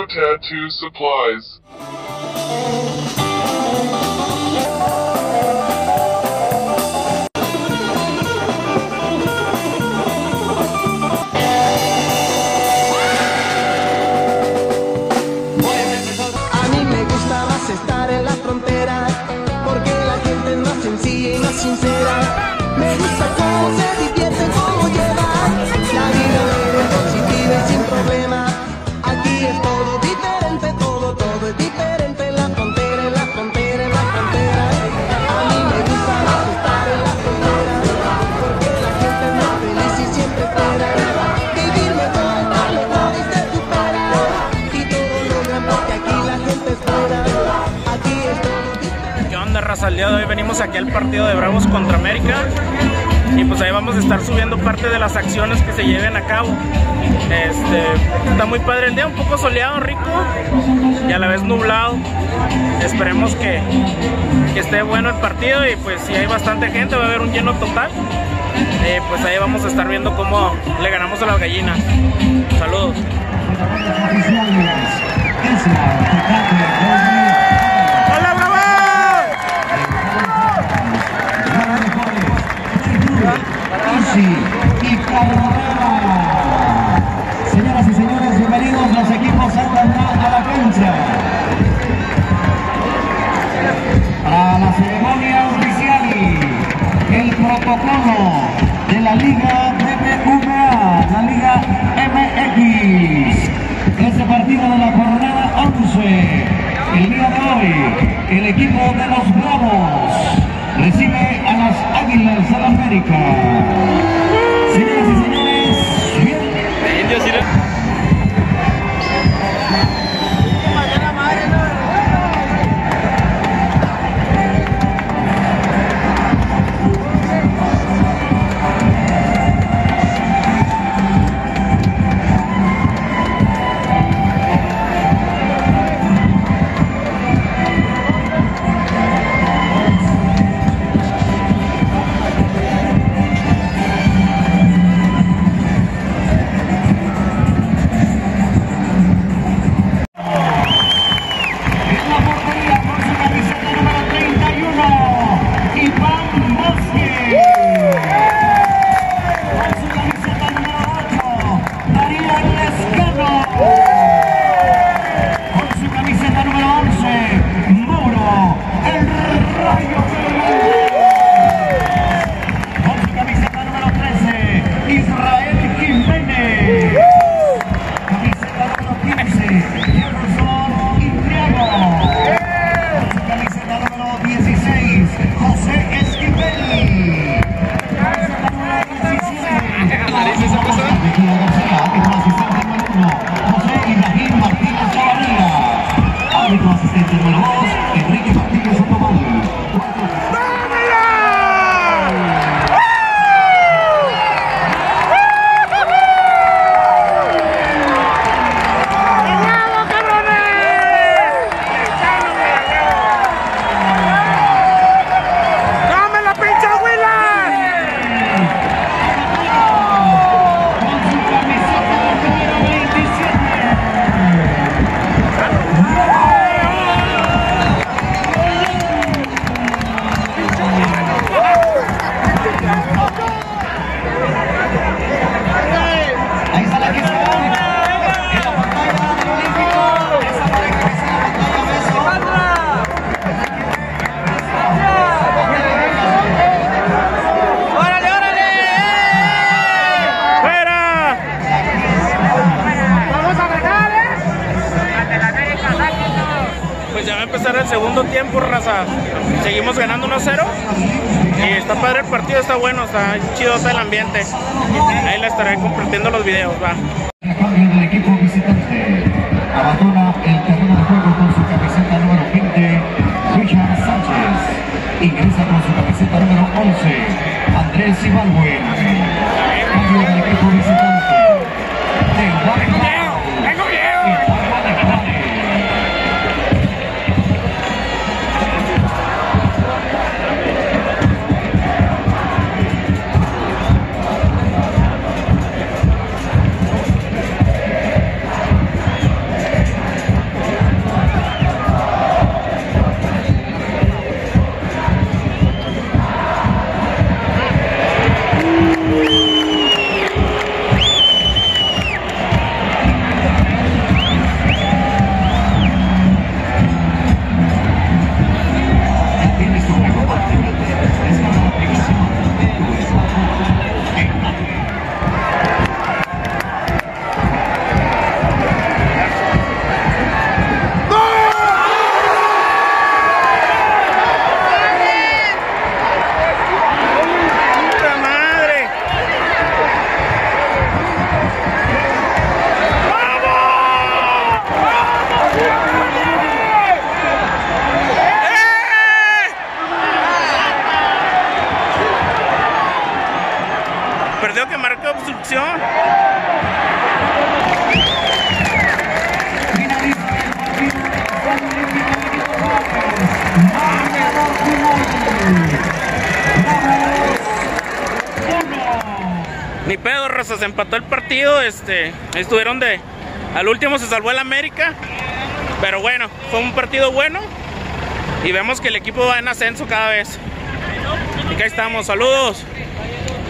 Rainbow Tattoo Supplies. A mí me gusta más estar en la frontera, porque la gente es más sencilla y más sincera. Me gusta cómo se divierte, cómo llevan la vida alegre, positiva y sin problema. Aquí es todo diferente, todo es diferente en la frontera, en la frontera, en la frontera. A mí me gusta más estar en la frontera, porque la gente es más feliz y siempre espera vivir mejor, estar mejor y se supera. Y todo logran porque aquí la gente espera. Aquí es todo diferente. ¿Qué onda, raza? El día de hoy venimos aquí al partido de Bravos contra América. Y pues ahí vamos a estar subiendo parte de las acciones que se lleven a cabo. Está muy padre el día, un poco soleado, rico y a la vez nublado. Esperemos que esté bueno el partido y pues si hay bastante gente, va a haber un lleno total. Pues ahí vamos a estar viendo cómo le ganamos a las gallinas. Saludos. ¡Hola, Bravo! Y señoras y señores, bienvenidos. Los equipos entran a la cancha para la ceremonia oficial. El protocolo de la Liga BBVA, la Liga MX. Este partido de la jornada 11. El día de hoy, el equipo de los Bravos recibe a las Águilas de la América. Señoras y señores, El segundo tiempo, raza. Seguimos ganando 1-0 y está padre el partido, está bueno, está chido el ambiente. Ahí les estaré compartiendo los videos, va. A cambio del equipo visitante, abandona el terreno de juego con su camiseta número 20, Richard Sánchez. Ingresa con su camiseta número 11, Andrés Ibalbuen. Cambio del equipo visitante, de Guadalajara. Ni pedo, raza, se empató el partido. Estuvieron al último se salvó el América. Pero bueno, fue un partido bueno. Y vemos que el equipo va en ascenso cada vez. Y que ahí estamos, saludos.